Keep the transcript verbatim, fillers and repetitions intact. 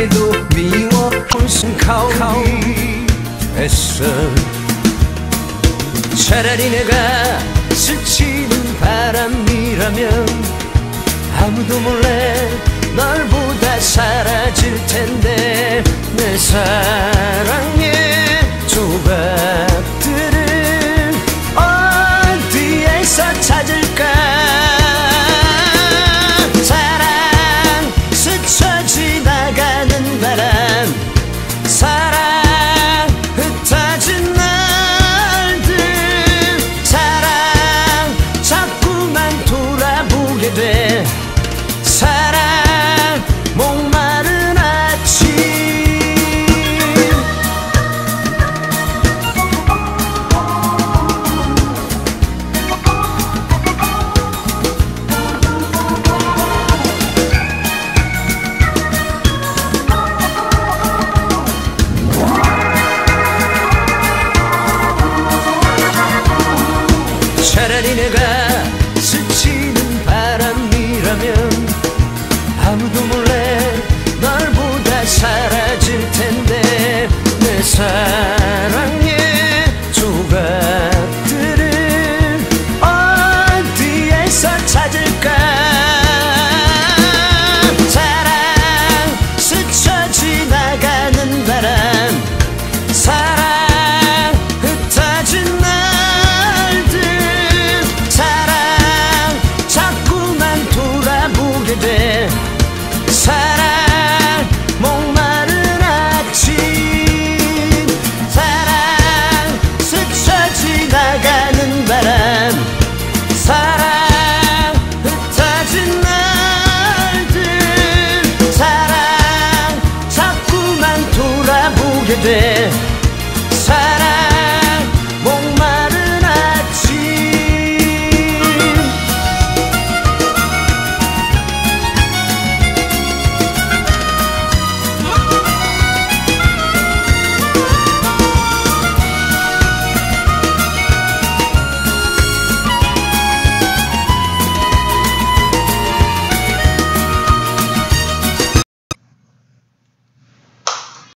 그래도 미워 훨씬 가오리했어. 차라리 내가 스치는 바람이라면 아무도 몰래 널보다 사라질 텐데 내 사랑의 조각들을 어디에서 찾을까. 사랑 스쳐 지나가는 바람, 사랑 흩어진 날들, 사랑 자꾸만 돌아보게 돼. 사랑 목마른 아침. 차라리 내가 스치는 바람이라면 아무도 몰래 널보다 사라질 텐데 내 사랑의 조각들을 어디에서 찾을까. 사랑 스쳐 지나가는 바람, 사랑 흩어진 날들, 사랑 자꾸만 돌아보게 돼. 사랑 목마른 아침, 사랑 스쳐 지나가는 바람, 사랑 흩어진 날들, 사랑 자꾸만 돌아보게 돼.